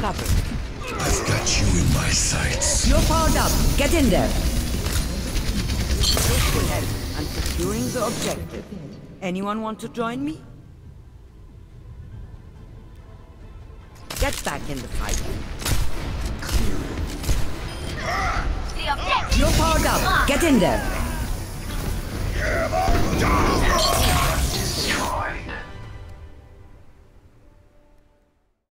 trouble. I've got you in my sights. You're powered up. Get in there. This will help. I'm securing the objective. Anyone want to join me? Get back in the fight. The objective. You're powered up. Get in there.